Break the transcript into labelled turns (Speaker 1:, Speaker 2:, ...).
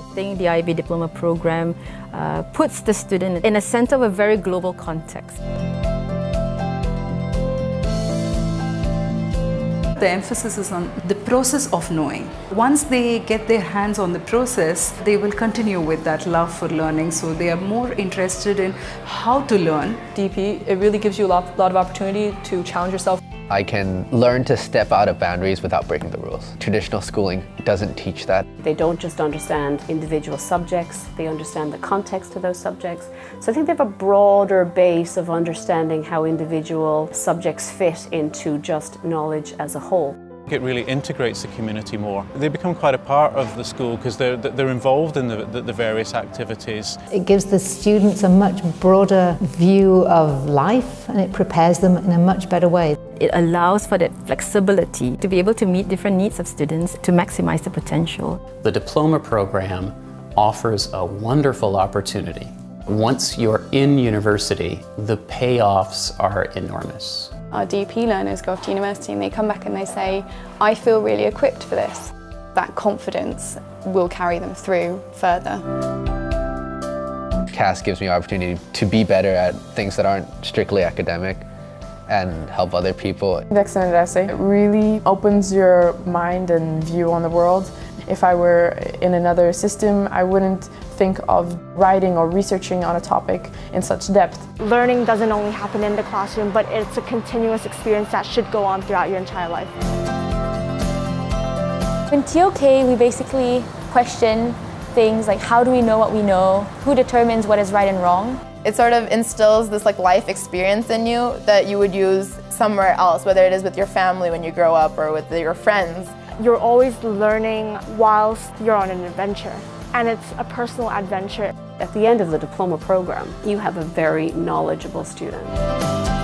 Speaker 1: I think the IB Diploma Program puts the student in a center of a very global context.
Speaker 2: The emphasis is on the process of knowing. Once they get their hands on the process, they will continue with that love for learning, so they are more interested in how to learn.
Speaker 3: DP, it really gives you a lot of opportunity to challenge yourself.
Speaker 4: I can learn to step out of boundaries without breaking the rules. Traditional schooling doesn't teach that.
Speaker 5: They don't just understand individual subjects, they understand the context of those subjects. So I think they have a broader base of understanding how individual subjects fit into just knowledge as a whole.
Speaker 6: It really integrates the community more. They become quite a part of the school because they're involved in the various activities.
Speaker 7: It gives the students a much broader view of life and it prepares them in a much better way.
Speaker 1: It allows for that flexibility to be able to meet different needs of students to maximize the potential.
Speaker 8: The diploma program offers a wonderful opportunity. Once you're in university, the payoffs are enormous.
Speaker 9: Our DP learners go off to university and they come back and they say, I feel really equipped for this. That confidence will carry them through further.
Speaker 4: CAS gives me the opportunity to be better at things that aren't strictly academic and help other people.
Speaker 10: The extended essay really opens your mind and view on the world. If I were in another system, I wouldn't think of writing or researching on a topic in such depth.
Speaker 11: Learning doesn't only happen in the classroom, but it's a continuous experience that should go on throughout your entire life.
Speaker 12: In TOK, we basically question things like how do we know what we know, who determines what is right and wrong.
Speaker 13: It sort of instills this life experience in you that you would use somewhere else, whether it is with your family when you grow up or with your friends.
Speaker 11: You're always learning whilst you're on an adventure, and it's a personal adventure.
Speaker 5: At the end of the diploma program, you have a very knowledgeable student.